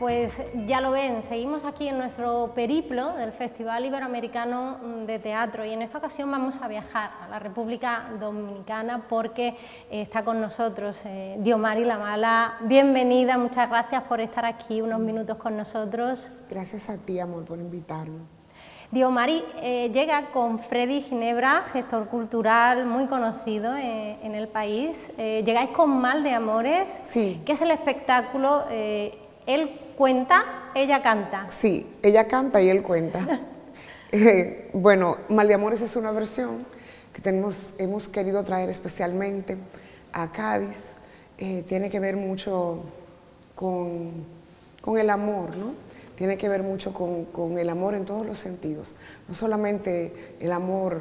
Pues ya lo ven, seguimos aquí en nuestro periplo del Festival Iberoamericano de Teatro y en esta ocasión vamos a viajar a la República Dominicana porque está con nosotros Diomari Lamala. Bienvenida, muchas gracias por estar aquí unos minutos con nosotros. Gracias a ti, amor, por invitarme. Diomari llega con Freddy Ginebra, gestor cultural muy conocido en el país. Llegáis con Mal de Amores, sí, que es el espectáculo. Él cuenta, ella canta. Sí, ella canta y él cuenta. Bueno, Mal de Amores es una versión que hemos querido traer especialmente a Cádiz. Tiene que ver mucho con el amor, ¿no? Tiene que ver mucho con el amor en todos los sentidos. No solamente el amor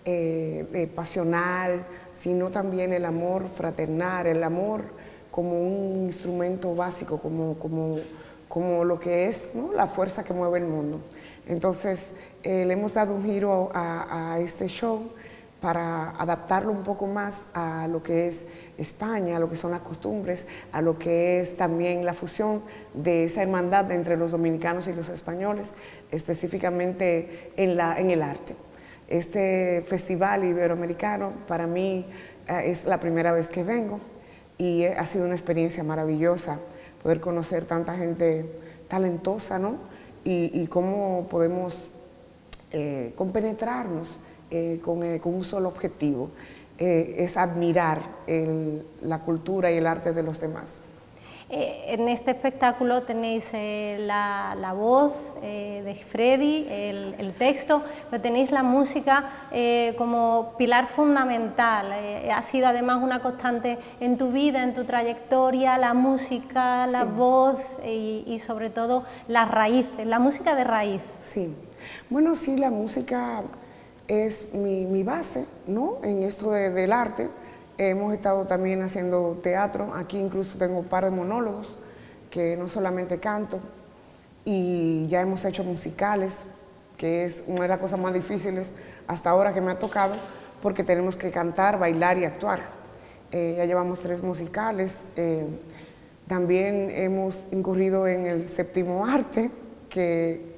pasional, sino también el amor fraternal, el amor como un instrumento básico, como lo que es, ¿no?, la fuerza que mueve el mundo. Entonces, le hemos dado un giro a este show para adaptarlo un poco más a lo que es España, a lo que son las costumbres, a lo que es también la fusión de esa hermandad entre los dominicanos y los españoles, específicamente en el arte. Este festival iberoamericano para mí es la primera vez que vengo y ha sido una experiencia maravillosa poder conocer tanta gente talentosa, ¿no? Y cómo podemos compenetrarnos con un solo objetivo, es admirar la cultura y el arte de los demás. En este espectáculo tenéis la voz de Freddy, el texto, pero tenéis la música como pilar fundamental. Ha sido además una constante en tu vida, en tu trayectoria, la música, la voz y sobre todo las raíces, la música de raíz. Sí, bueno, sí, la música es mi base, ¿no?, en esto del arte. Hemos estado también haciendo teatro, aquí incluso tengo un par de monólogos que no solamente canto, y ya hemos hecho musicales, que es una de las cosas más difíciles hasta ahora que me ha tocado, porque tenemos que cantar, bailar y actuar. Ya llevamos 3 musicales, también hemos incurrido en el séptimo arte, que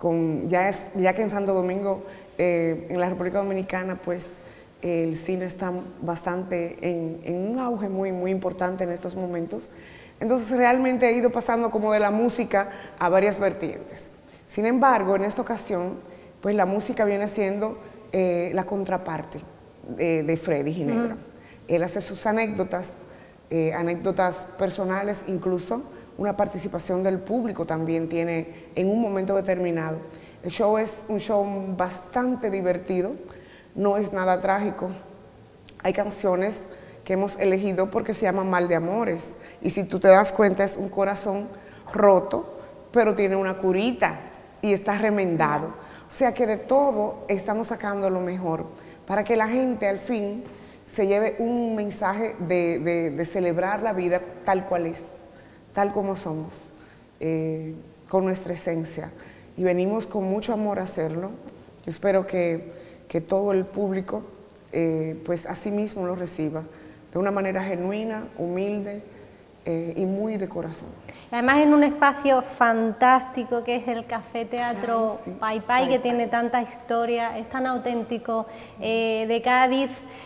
ya que en Santo Domingo, en la República Dominicana, pues el cine está bastante en un auge muy importante en estos momentos. Entonces realmente he ido pasando como de la música a varias vertientes. Sin embargo, en esta ocasión, pues la música viene siendo la contraparte de Freddy Ginebra. Él hace sus anécdotas, anécdotas personales, incluso una participación del público también tiene en un momento determinado. El show es un show bastante divertido, no es nada trágico. Hay canciones que hemos elegido porque se llaman Mal de Amores, y si tú te das cuenta es un corazón roto, pero tiene una curita y está remendado. O sea que de todo estamos sacando lo mejor para que la gente al fin se lleve un mensaje de celebrar la vida tal cual es, tal como somos, con nuestra esencia. Y venimos con mucho amor a hacerlo. Yo espero que todo el público pues así mismo lo reciba, de una manera genuina, humilde y muy de corazón. Además en un espacio fantástico que es el Café Teatro Pai Pai, que tiene tanta historia, es tan auténtico, de Cádiz,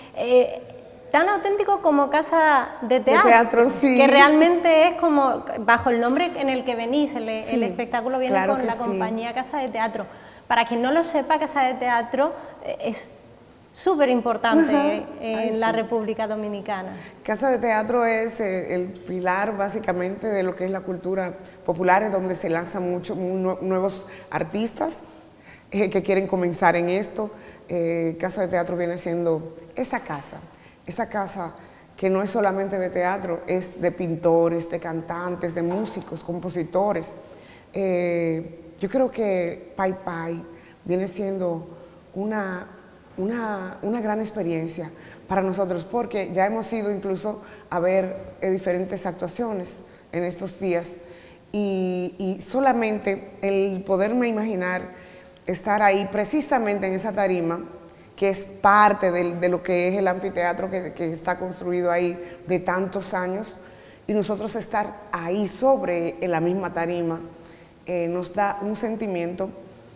tan auténtico como casa de teatro, sí, que realmente es como bajo el nombre en el que venís, el espectáculo viene claro, con la compañía Casa de Teatro. Para quien no lo sepa, Casa de Teatro es súper importante en la República Dominicana. Casa de Teatro es el pilar básicamente de lo que es la cultura popular, en donde se lanzan muchos nuevos artistas que quieren comenzar en esto. Casa de Teatro viene siendo esa casa que no es solamente de teatro, es de pintores, de cantantes, de músicos, compositores. Yo creo que Pai Pai viene siendo una gran experiencia para nosotros, porque ya hemos ido incluso a ver diferentes actuaciones en estos días y solamente el poderme imaginar estar ahí precisamente en esa tarima, que es parte de lo que es el anfiteatro que está construido ahí de tantos años, y nosotros estar ahí sobre en la misma tarima nos da un sentimiento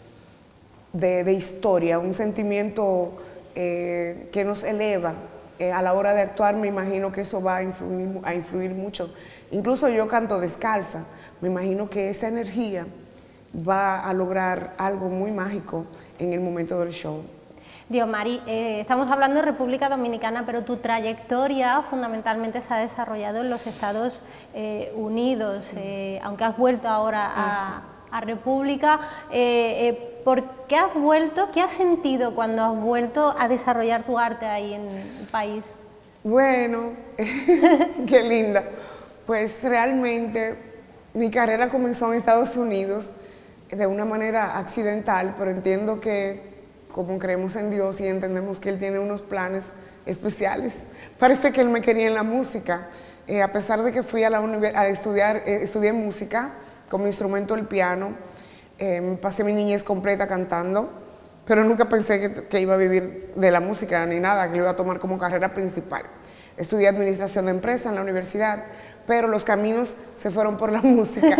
de historia, un sentimiento que nos eleva. A la hora de actuar me imagino que eso va a influir mucho. Incluso yo canto descalza, me imagino que esa energía va a lograr algo muy mágico en el momento del show. Diomari, estamos hablando de República Dominicana, pero tu trayectoria fundamentalmente se ha desarrollado en los Estados Unidos, aunque has vuelto ahora a República. ¿Por qué has vuelto? ¿Qué has sentido cuando has vuelto a desarrollar tu arte ahí en el país? Bueno, qué linda. Pues realmente mi carrera comenzó en Estados Unidos de una manera accidental, pero entiendo que como creemos en Dios y entendemos que Él tiene unos planes especiales, parece que Él me quería en la música. A pesar de que fui a estudié música con mi instrumento el piano, pasé mi niñez completa cantando, pero nunca pensé que iba a vivir de la música ni nada, que lo iba a tomar como carrera principal. Estudié administración de empresas en la universidad, pero los caminos se fueron por la música.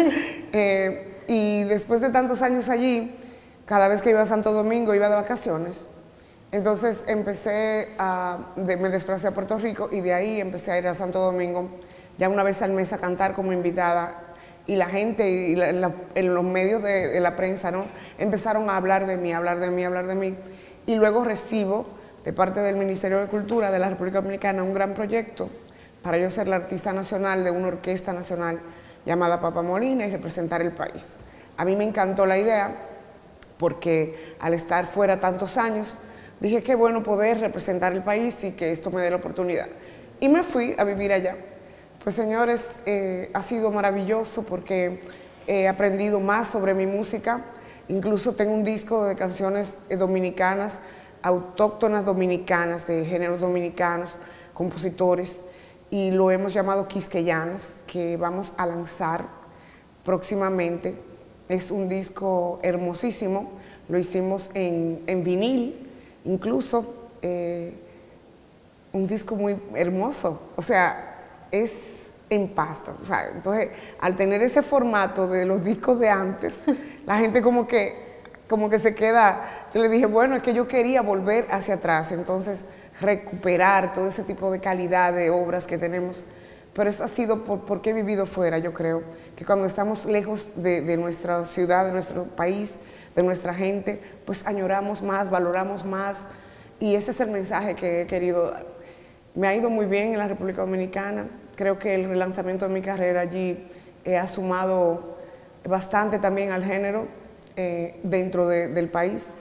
Y después de tantos años allí, cada vez que iba a Santo Domingo iba de vacaciones. Entonces me desplacé a Puerto Rico y de ahí empecé a ir a Santo Domingo ya una vez al mes a cantar como invitada. Y la gente en los medios de la prensa, ¿no?, empezaron a hablar de mí, hablar de mí, hablar de mí. Y luego recibo de parte del Ministerio de Cultura de la República Dominicana un gran proyecto para yo ser la artista nacional de una orquesta nacional llamada Papa Molina y representar el país. A mí me encantó la idea porque al estar fuera tantos años, dije qué bueno poder representar el país y que esto me dé la oportunidad. Y me fui a vivir allá. Pues señores, ha sido maravilloso porque he aprendido más sobre mi música. Incluso tengo un disco de canciones dominicanas, autóctonas dominicanas, de géneros dominicanos, compositores, y lo hemos llamado Quisqueyanas, que vamos a lanzar próximamente. Es un disco hermosísimo, lo hicimos en vinil, incluso un disco muy hermoso, o sea, es en pasta, o sea, entonces al tener ese formato de los discos de antes, la gente como que se queda. Yo le dije, bueno, es que yo quería volver hacia atrás, entonces recuperar todo ese tipo de calidad de obras que tenemos, pero eso ha sido porque he vivido fuera. Yo creo que cuando estamos lejos de nuestra ciudad, de nuestro país, de nuestra gente, pues añoramos más, valoramos más, y ese es el mensaje que he querido dar. Me ha ido muy bien en la República Dominicana. Creo que el relanzamiento de mi carrera allí ha sumado bastante también al género dentro del país.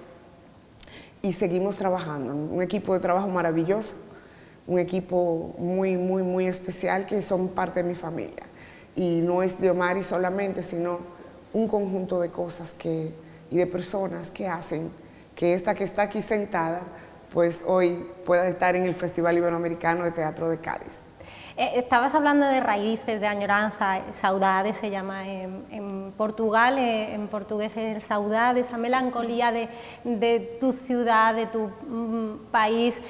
Y seguimos trabajando. Un equipo de trabajo maravilloso, un equipo muy, muy, muy especial que son parte de mi familia. Y no es Diomari solamente, sino un conjunto de cosas y de personas que hacen que esta que está aquí sentada pues hoy pueda estar en el Festival Iberoamericano de Teatro de Cádiz. Estabas hablando de raíces, de añoranza, saudade se llama en Portugal, en portugués es saudade, esa melancolía de tu ciudad, de tu país.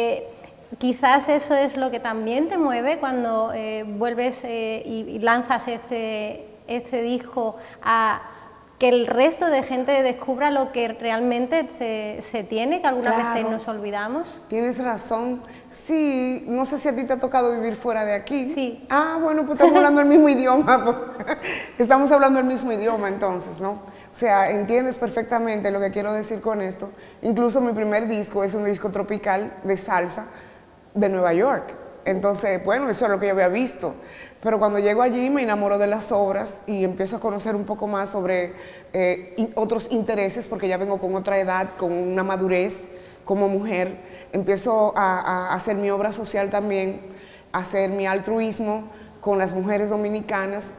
Quizás eso es lo que también te mueve cuando vuelves y lanzas este disco a que el resto de gente descubra lo que realmente se tiene, que algunas veces nos olvidamos. Tienes razón. Sí, no sé si a ti te ha tocado vivir fuera de aquí. Sí. Ah, bueno, pues estamos hablando el mismo idioma. Estamos hablando el mismo idioma entonces, ¿no? O sea, entiendes perfectamente lo que quiero decir con esto. Incluso mi primer disco es un disco tropical de salsa de Nueva York. Entonces, bueno, eso es lo que yo había visto. Pero cuando llego allí me enamoro de las obras y empiezo a conocer un poco más sobre otros intereses, porque ya vengo con otra edad, con una madurez como mujer. Empiezo a hacer mi obra social también, a hacer mi altruismo con las mujeres dominicanas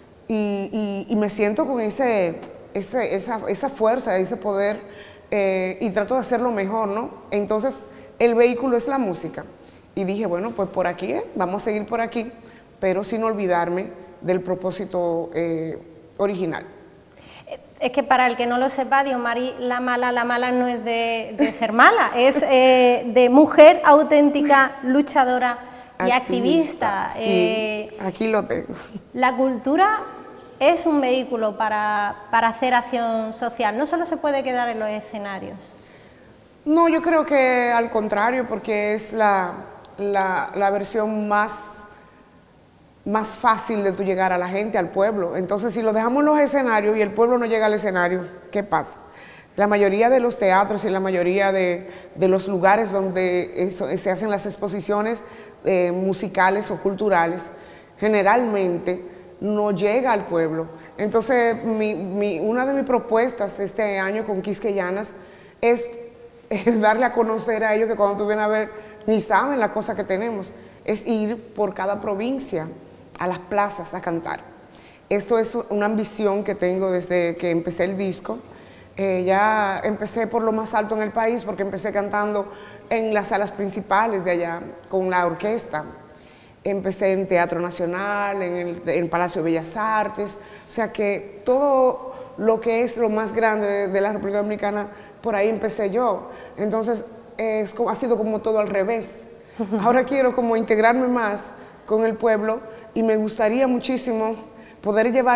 y me siento con esa fuerza, ese poder y trato de hacerlo mejor, ¿no? Entonces, el vehículo es la música. Y dije, bueno, pues por aquí, vamos a seguir por aquí, pero sin olvidarme del propósito original. Es que para el que no lo sepa, Diomari la mala no es de ser mala, es de mujer auténtica, luchadora, y activista. Sí, aquí lo tengo. La cultura es un vehículo para hacer acción social, no solo se puede quedar en los escenarios. No, yo creo que al contrario, porque es la versión más fácil de tú llegar a la gente, al pueblo. Entonces, si lo dejamos en los escenarios y el pueblo no llega al escenario, ¿qué pasa? La mayoría de los teatros y la mayoría de los lugares donde se hacen las exposiciones musicales o culturales, generalmente no llega al pueblo. Entonces, una de mis propuestas este año con Quisqueyanas es darle a conocer a ellos que cuando tú vienes a ver, ni saben la cosa que tenemos, es ir por cada provincia a las plazas a cantar. Esto es una ambición que tengo desde que empecé el disco. Ya empecé por lo más alto en el país porque empecé cantando en las salas principales de allá con la orquesta. Empecé en Teatro Nacional, en el Palacio de Bellas Artes, o sea que todo lo que es lo más grande de la República Dominicana, por ahí empecé yo. Entonces ha sido como todo al revés. Ahora quiero como integrarme más con el pueblo y me gustaría muchísimo poder llevar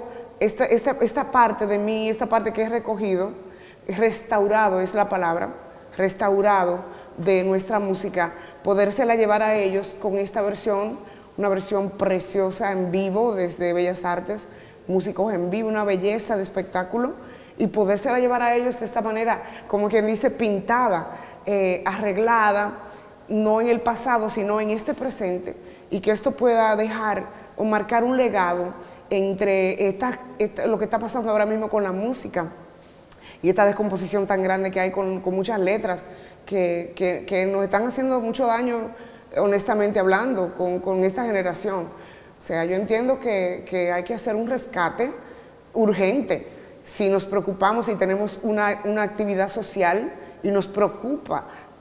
esta parte de mí, esta parte que he recogido, restaurado es la palabra, restaurado de nuestra música, podérsela llevar a ellos con esta versión, una versión preciosa en vivo desde Bellas Artes, músicos en vivo, una belleza de espectáculo, y podérsela llevar a ellos de esta manera, como quien dice, pintada, arreglada, no en el pasado, sino en este presente, y que esto pueda dejar o marcar un legado entre lo que está pasando ahora mismo con la música y esta descomposición tan grande que hay con muchas letras que nos están haciendo mucho daño, honestamente hablando, con esta generación. O sea, yo entiendo que hay que hacer un rescate urgente si nos preocupamos, si tenemos una actividad social y nos preocupa,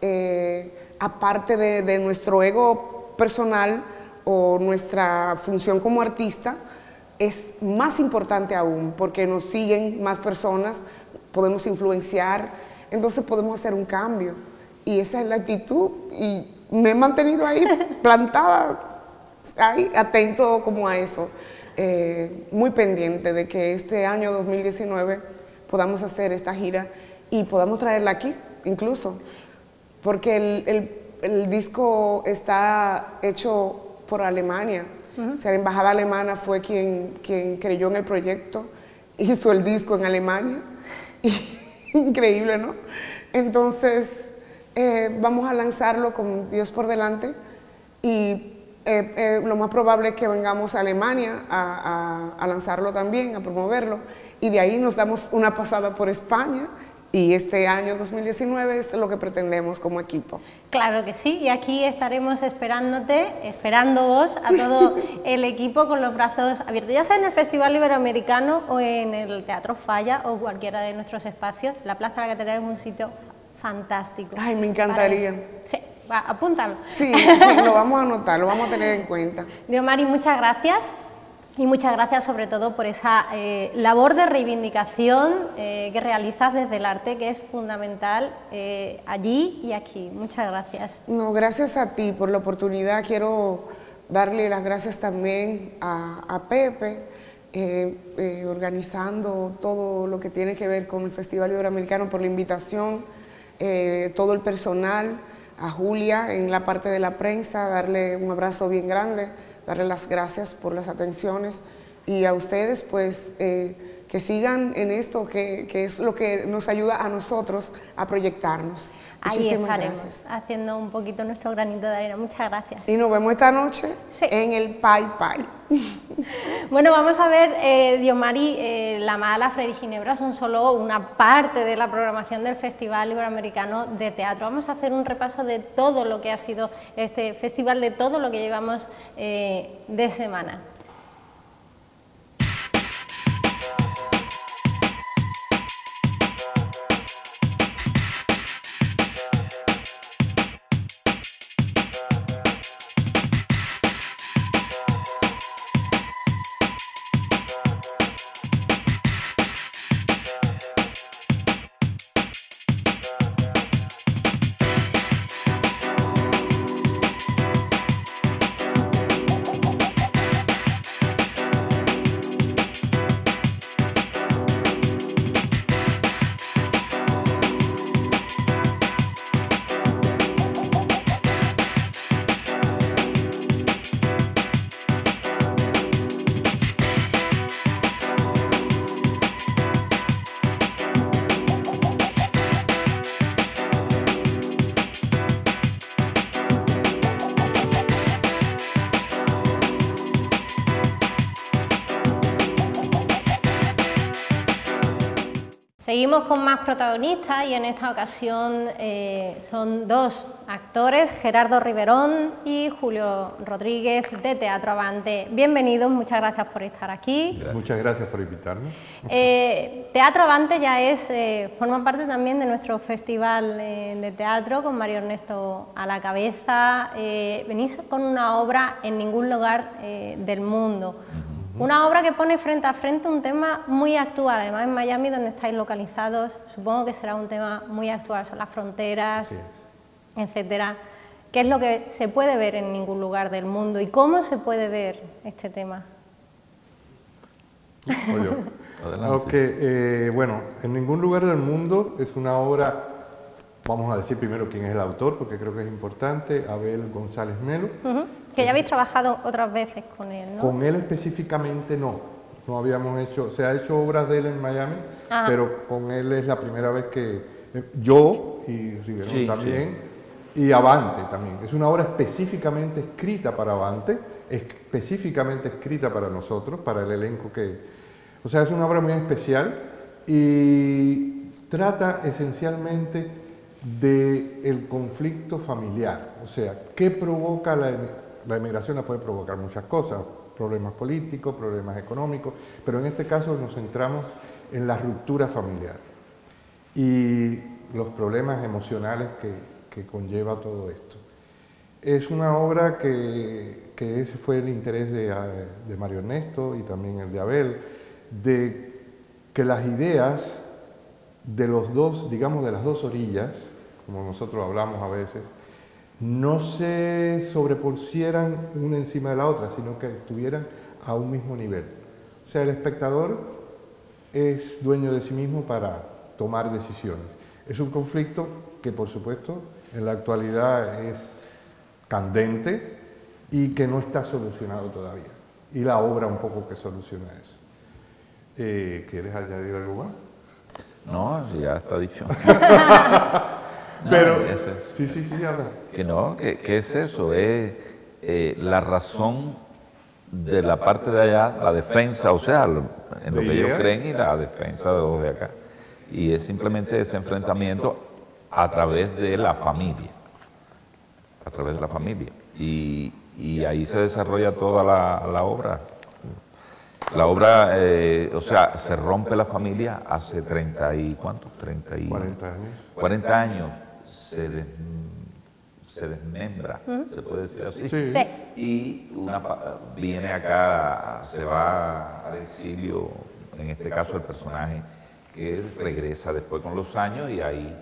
aparte de nuestro ego personal o nuestra función como artista, es más importante aún porque nos siguen más personas, podemos influenciar, entonces podemos hacer un cambio. Y esa es la actitud y me he mantenido ahí plantada, ahí atento como a eso, muy pendiente de que este año 2019 podamos hacer esta gira y podamos traerla aquí incluso, porque el disco está hecho por Alemania. O sea, la embajada alemana fue quien creyó en el proyecto, hizo el disco en Alemania. Increíble, ¿no? Entonces, vamos a lanzarlo con Dios por delante y lo más probable es que vengamos a Alemania a lanzarlo también, a promoverlo, y de ahí nos damos una pasada por España. Y este año 2019 es lo que pretendemos como equipo. Claro que sí, y aquí estaremos esperándoos a todo el equipo con los brazos abiertos, ya sea en el Festival Iberoamericano o en el Teatro Falla o cualquiera de nuestros espacios. La Plaza de la Catedral es un sitio fantástico. Ay, me encantaría. Sí, apúntalo. Sí, lo vamos a anotar, lo vamos a tener en cuenta. Diomari, muchas gracias. Y muchas gracias sobre todo por esa labor de reivindicación que realizas desde el arte, que es fundamental allí y aquí. Muchas gracias. No, gracias a ti por la oportunidad. Quiero darle las gracias también a Pepe, organizando todo lo que tiene que ver con el Festival Iberoamericano, por la invitación, todo el personal, a Julia en la parte de la prensa, darle un abrazo bien grande, darle las gracias por las atenciones y a ustedes pues que sigan en esto que es lo que nos ayuda a nosotros a proyectarnos. Ahí estaremos haciendo un poquito nuestro granito de arena. Muchas gracias. Y nos vemos esta noche en el Pai Pai. Bueno, vamos a ver, Diomari, La Mala, Freddy Ginebra son solo una parte de la programación del Festival Iberoamericano de Teatro. Vamos a hacer un repaso de todo lo que ha sido este festival, de todo lo que llevamos de semana. Seguimos con más protagonistas y en esta ocasión son dos actores, Gerardo Riverón y Julio Rodríguez de Teatro Avante. Bienvenidos, muchas gracias por estar aquí. Gracias. Muchas gracias por invitarme. Teatro Avante ya forma parte también de nuestro festival de teatro con Mario Ernesto a la cabeza. Venís con una obra en ningún lugar del mundo. Una obra que pone frente a frente un tema muy actual, además en Miami, donde estáis localizados, supongo que será un tema muy actual, son las fronteras, etcétera. ¿Qué es lo que se puede ver en ningún lugar del mundo y cómo se puede ver este tema? Bueno, en ningún lugar del mundo es una obra, vamos a decir primero quién es el autor, porque creo que es importante, Abel González Melo. Que ya habéis trabajado otras veces con él, ¿no? Con él específicamente no habíamos hecho, se ha hecho obras de él en Miami, pero con él es la primera vez que yo y Riverón también, y Avante también. Es una obra específicamente escrita para Avante, específicamente escrita para nosotros, para el elenco o sea, es una obra muy especial y trata esencialmente del conflicto familiar, o sea, ¿qué provoca la emigración? La puede provocar muchas cosas, problemas políticos, problemas económicos, pero en este caso nos centramos en la ruptura familiar y los problemas emocionales que conlleva todo esto. Es una obra que ese fue el interés de Mario Ernesto y también el de Abel, de que las ideas de los dos, digamos de las dos orillas, como nosotros hablamos a veces, no se sobrepusieran una encima de la otra, sino que estuvieran a un mismo nivel. O sea, el espectador es dueño de sí mismo para tomar decisiones. Es un conflicto que, por supuesto, en la actualidad es candente y que no está solucionado todavía. Y la obra un poco que soluciona eso. ¿Quieres añadir algo más? No, ya está dicho. Pero, sí, habla. Que no, ¿qué es eso? Es la razón de la parte de allá, la defensa, o sea, en lo que ellos creen y la defensa de los de acá. Y es simplemente ese enfrentamiento a través de la familia. A través de la familia. Y ahí se desarrolla toda la obra. La obra, o sea, se rompe la familia hace 30 y ¿cuánto? 40 años. 40 años se desmembra, se puede decir así. Sí. Y viene acá, se va al exilio, en este caso el personaje, que regresa después con los años y ahí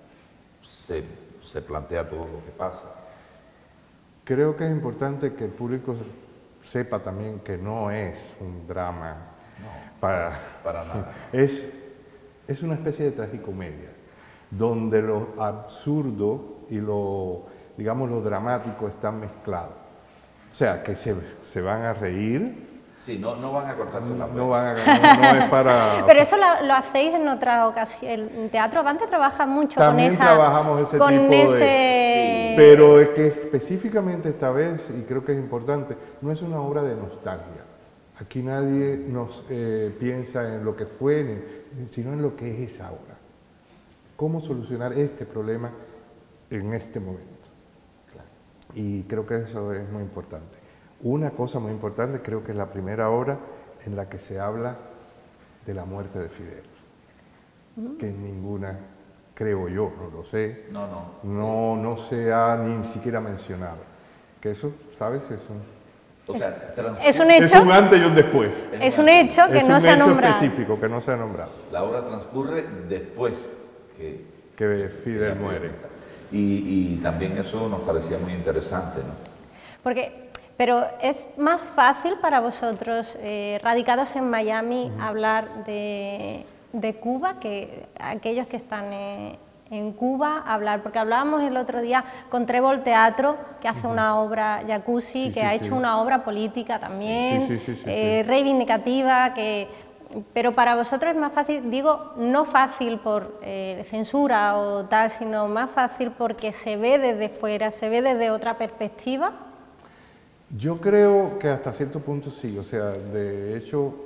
se plantea todo lo que pasa. Creo que es importante que el público sepa también que no es un drama, para nada. Es una especie de tragicomedia, donde lo absurdo y lo dramático están mezclados. O sea, que se van a reír. Sí, no van a cortarse la no es para... Pero eso lo hacéis en otras ocasiones. El Teatro Avante trabaja mucho también con esa... trabajamos ese tipo de... Pero es que específicamente esta vez, y creo que es importante, no es una obra de nostalgia. Aquí nadie nos piensa en lo que fue, sino en lo que es esa obra. Cómo solucionar este problema en este momento. Y creo que eso es muy importante. Una cosa muy importante, creo que es la primera obra en la que se habla de la muerte de Fidel. Que en ninguna, creo yo, no lo sé, no se ha ni siquiera mencionado. Que eso, ¿sabes? Es un hecho. Es un antes y un después. Es un hecho que no se ha nombrado. Es un hecho específico que no se ha nombrado. La obra transcurre después que Fidel muere. Y también eso nos parecía muy interesante, ¿no? Pero es más fácil para vosotros, radicados en Miami, hablar de Cuba que aquellos que están en Cuba, porque hablábamos el otro día con Trébol Teatro, que hace una obra jacuzzi, que ha hecho una obra política también, reivindicativa, pero para vosotros es más fácil, digo, no fácil por censura o tal, sino más fácil porque se ve desde fuera, se ve desde otra perspectiva. Yo creo que hasta cierto punto sí, o sea, de hecho,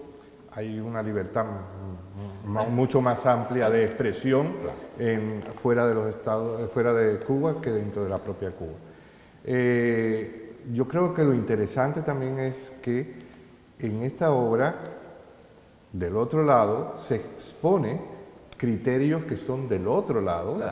hay una libertad mucho más amplia de expresión fuera de los estados, fuera de Cuba que dentro de la propia Cuba. Yo creo que lo interesante también es que en esta obra, del otro lado, se expone criterios que son del otro lado, claro,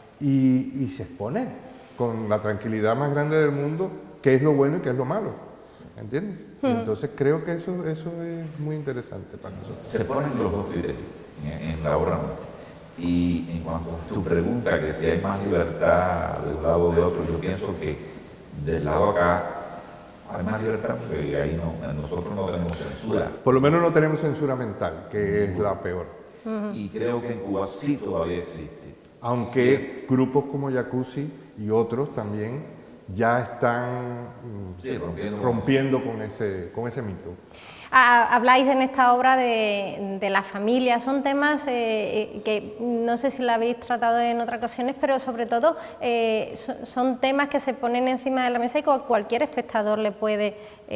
y se expone con la tranquilidad más grande del mundo qué es lo bueno y qué es lo malo, ¿entiendes? Entonces creo que eso es muy interesante para nosotros. Se ponen los dos criterios en la obra nuestra. Y en cuanto a tu pregunta, que si hay más libertad de un lado o de otro, yo pienso que del lado acá hay más libertad porque ahí nosotros no tenemos censura. Por lo menos no tenemos censura mental, que es la peor. Y creo que en Cuba sí todavía existe. Aunque grupos como Jacuzzi y otros también ya están rompiendo con ese mito. Habláis en esta obra de la familia, son temas que no sé si lo habéis tratado en otras ocasiones, pero sobre todo son temas que se ponen encima de la mesa y que cualquier espectador le puede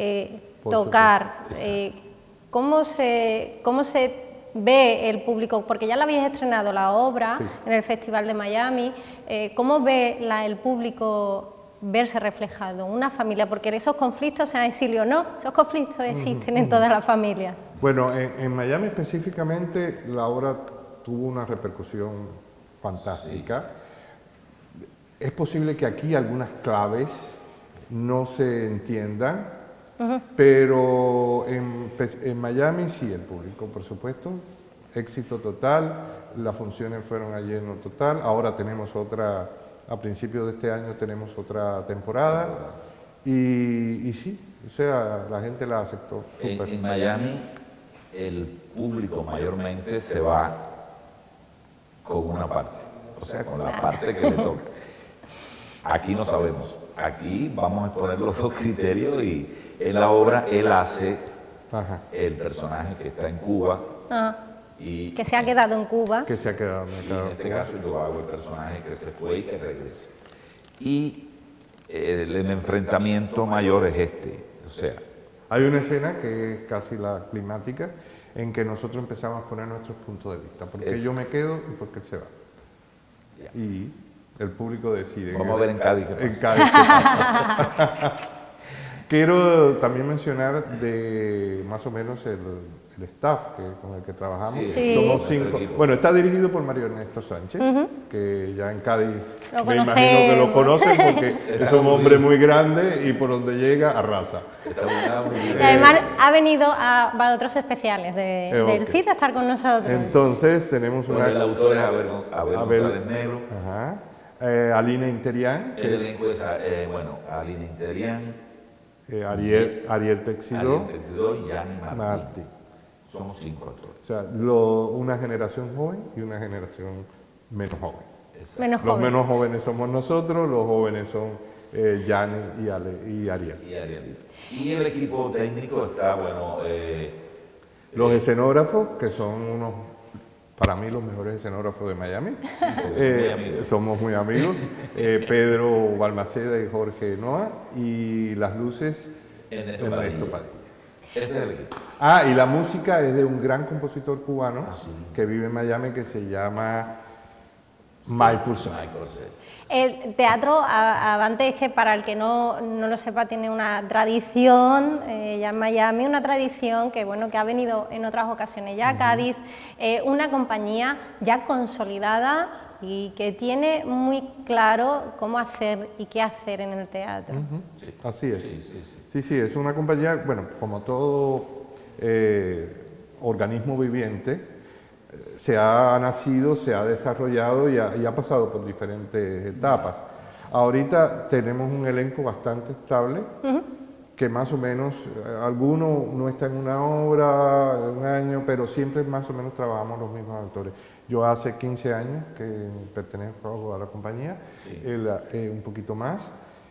tocar. ¿Cómo se ve el público? Porque ya la habéis estrenado la obra, sí, en el Festival de Miami. ¿Cómo ve el público verse reflejado una familia? Porque esos conflictos, sean exilio o no, esos conflictos existen en todas las familias. Bueno, en Miami específicamente la obra tuvo una repercusión fantástica. Sí. Es posible que aquí algunas claves no se entiendan, pero en Miami sí, el público, por supuesto, éxito total, las funciones fueron a lleno total, ahora tenemos otra. A principios de este año tenemos otra temporada y sí, o sea, la gente la aceptó. En Miami el público mayormente se va con una parte, o sea, con la parte que le toca. Aquí no sabemos, aquí vamos a exponer los dos criterios y en la obra él hace el personaje que está en Cuba. Y que se ha quedado en Cuba. Que se ha quedado en Cuba. En este caso yo hago el personaje que se fue y que regrese. Y el enfrentamiento mayor es este, o sea. Hay una escena que es casi la climática, en que nosotros empezamos a poner nuestros puntos de vista. Porque yo me quedo y porque él se va. Ya. Y el público decide. Vamos a ver en Cádiz qué pasa. En Cádiz qué pasa. Quiero también mencionar de más o menos el staff con el que trabajamos. Sí. Somos 5. Bueno, está dirigido por Mario Ernesto Sánchez, que ya en Cádiz me imagino que lo conocen porque es un hombre muy grande y por donde llega arrasa. Y además ha venido a otros especiales del FIT a estar con nosotros. Entonces tenemos una... El autor es Abel González Negro. Aline Interián. Aline Interián. Ariel Texidó y Yanni Martí. Somos 5 actores. O sea, una generación joven y una generación menos joven. Los menos jóvenes somos nosotros, los jóvenes son Yanni y Ariel. Y el equipo técnico está, los escenógrafos, que son para mí los mejores escenógrafos de Miami. Somos muy amigos. Pedro Balmaceda y Jorge Noa. Y las luces, Ernesto Padilla. Ese es el equipo. Y la música es de un gran compositor cubano que vive en Miami que se llama Mike Purcell. El teatro, antes que para el que no lo sepa, tiene una tradición, ya en Miami, una tradición que ha venido en otras ocasiones ya a Cádiz, una compañía ya consolidada y que tiene muy claro cómo hacer y qué hacer en el teatro. Así es. Sí, es una compañía, como todo organismo viviente, se ha nacido, se ha desarrollado y ha pasado por diferentes etapas. Ahorita tenemos un elenco bastante estable, que más o menos, alguno no está en una obra, un año, pero siempre más o menos trabajamos los mismos actores. Yo hace 15 años que pertenezco a la compañía, él un poquito más,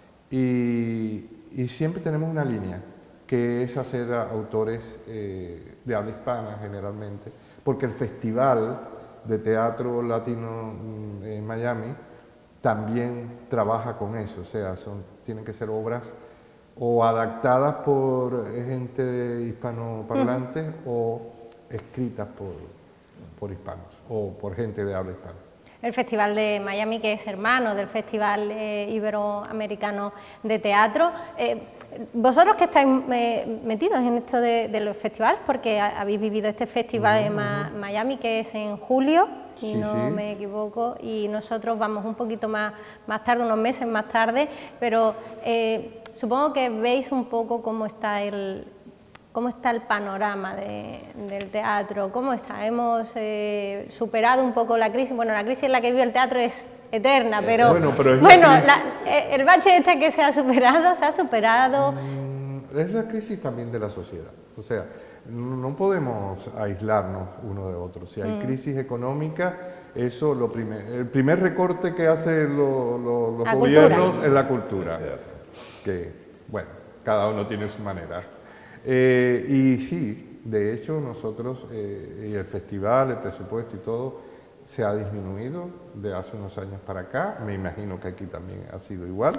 y siempre tenemos una línea, que es hacer a autores de habla hispana generalmente, porque el Festival de Teatro Latino en Miami también trabaja con eso, o sea, tienen que ser obras o adaptadas por gente hispanoparlante o escritas por hispanos o por gente de habla hispana. El Festival de Miami, que es hermano del Festival Iberoamericano de Teatro. Vosotros que estáis metidos en esto de los festivales, porque habéis vivido este festival en Miami, que es en julio, si no me equivoco, y nosotros vamos un poquito más tarde, unos meses más tarde, pero supongo que veis un poco cómo está el panorama del teatro, cómo está. Hemos superado un poco la crisis. Bueno, la crisis en la que vive el teatro es eterna, pero el bache este que se ha superado. Es la crisis también de la sociedad. O sea, no podemos aislarnos uno de otro. Si hay crisis económica, eso el primer recorte que hacen los gobiernos es la cultura. Que, bueno, cada uno tiene su manera. Y sí, de hecho nosotros, y el festival, el presupuesto y todo, se ha disminuido de hace unos años para acá, me imagino que aquí también ha sido igual,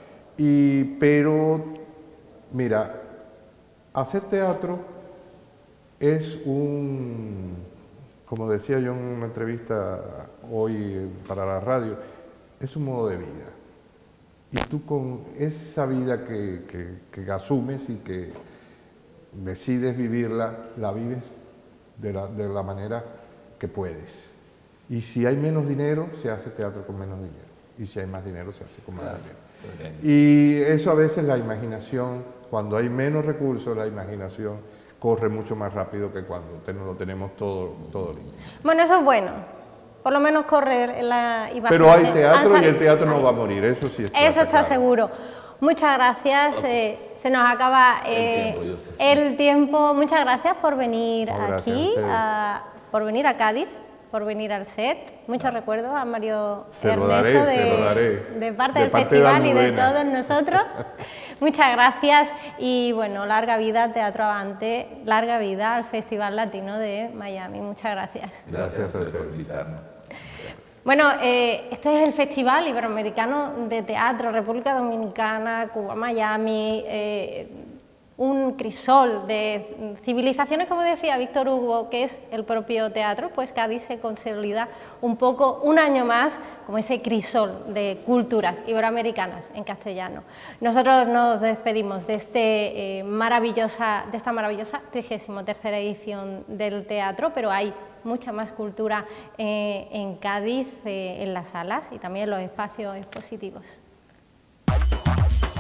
pero mira, hacer teatro es como decía yo en una entrevista hoy para la radio, es un modo de vida. Y tú con esa vida que asumes y que decides vivirla, la vives de la manera que puedes. Y si hay menos dinero, se hace teatro con menos dinero. Y si hay más dinero, se hace con más dinero. Y eso a veces la imaginación, cuando hay menos recursos, la imaginación corre mucho más rápido que cuando lo tenemos todo listo. Bueno, eso es bueno. Por lo menos corre la imaginación. Pero hay teatro y el teatro no va a morir, eso sí está. Eso está seguro. Muchas gracias, se nos acaba el tiempo. Muchas gracias por venir aquí, por venir a Cádiz, por venir al set. Muchos recuerdos a Mario Ernesto de parte del festival y de todos nosotros. Muchas gracias y bueno, larga vida Teatro Avante, larga vida al Festival Latino de Miami. Muchas gracias. Gracias por invitarnos. Bueno, esto es el Festival Iberoamericano de Teatro, República Dominicana, Cuba, Miami, un crisol de civilizaciones, como decía Víctor Hugo, que es el propio teatro. Pues Cádiz se consolida un poco, un año más, como ese crisol de culturas iberoamericanas en castellano. Nosotros nos despedimos de esta maravillosa 33ª edición del teatro, pero hay mucha más cultura en Cádiz, en las salas y también en los espacios expositivos.